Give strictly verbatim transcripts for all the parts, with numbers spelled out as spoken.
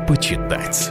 почитать.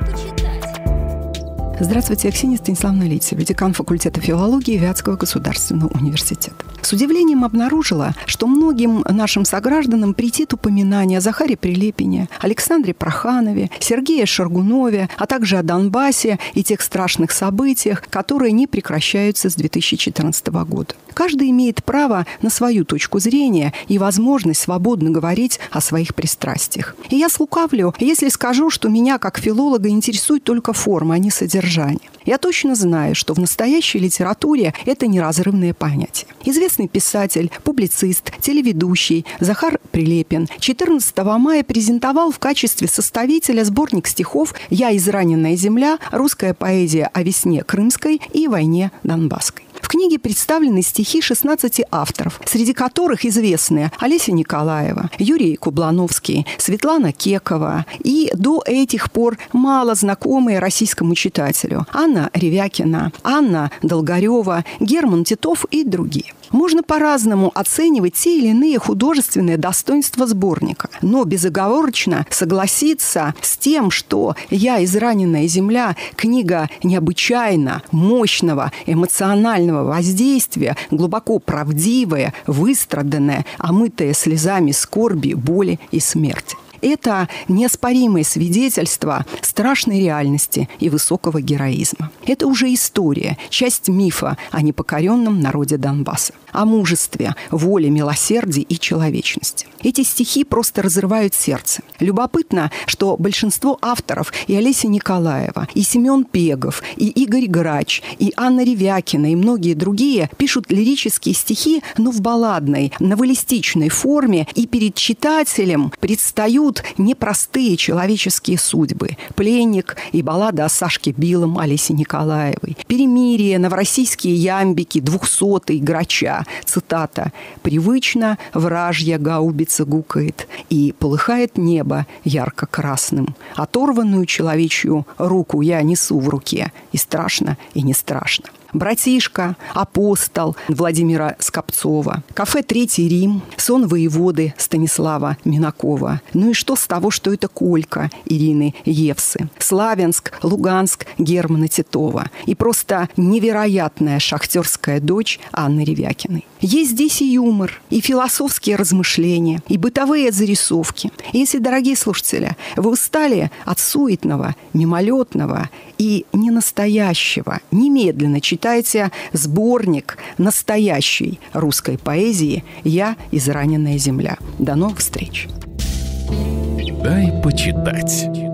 Здравствуйте, я Ксения Станиславовна Литсева, декан факультета филологии Вятского государственного университета. С удивлением обнаружила, что многим нашим согражданам претит упоминание о Захаре Прилепине, Александре Проханове, Сергее Шаргунове, а также о Донбассе и тех страшных событиях, которые не прекращаются с две тысячи четырнадцатого года. Каждый имеет право на свою точку зрения и возможность свободно говорить о своих пристрастиях. И я слукавлю, если скажу, что меня, как филолога, интересует только форма, а не содержание. Я точно знаю, что в настоящей литературе это неразрывное понятие. Известный писатель, публицист, телеведущий Захар Прилепин четырнадцатого мая презентовал в качестве составителя сборник стихов «Я израненная земля. Русская поэзия о весне крымской и войне донбасской». В книге представлены стихи шестнадцати авторов, среди которых известные Олеся Николаева, Юрий Кублановский, Светлана Кекова и до этих пор мало знакомые российскому читателю Анна Ревякина, Анна Долгорева, Герман Титов и другие. Можно по-разному оценивать те или иные художественные достоинства сборника, но безоговорочно согласиться с тем, что «Я израненная земля» – книга необычайно мощного эмоционального воздействия, глубоко правдивая, выстраданная, омытая слезами скорби, боли и смерти. Это неоспоримое свидетельство страшной реальности и высокого героизма. Это уже история, часть мифа о непокоренном народе Донбасса, о мужестве, воле, милосердии и человечности. Эти стихи просто разрывают сердце. Любопытно, что большинство авторов – и Олеся Николаева, и Семен Пегов, и Игорь Грач, и Анна Ревякина, и многие другие – пишут лирические стихи, но в балладной, новеллистичной форме, и перед читателем предстают непростые человеческие судьбы. «Пленник» и баллада о Сашке Билом Олеси Николаевой. «Перемирие», новороссийские ямбики, «Двухсотый» Грача. Цитата: «Привычно вражья гаубица гукает, и полыхает небо ярко-красным. Оторванную человечью руку я несу в руке, и страшно, и не страшно». «Братишка», «Апостол» Владимира Скопцова, «Кафе Третий Рим», «Сон воеводы» Станислава Минакова. Ну и что с того, что это «Колька» Ирины Евсы, «Славянск», «Луганск» Германа Титова и просто невероятная шахтерская дочь Анны Ревякиной. Есть здесь и юмор, и философские размышления, и бытовые зарисовки. И если, дорогие слушатели, вы устали от суетного, мимолетного и ненастоящего, немедленно читайте сборник настоящей русской поэзии «Я израненная земля». До новых встреч! Дай почитать.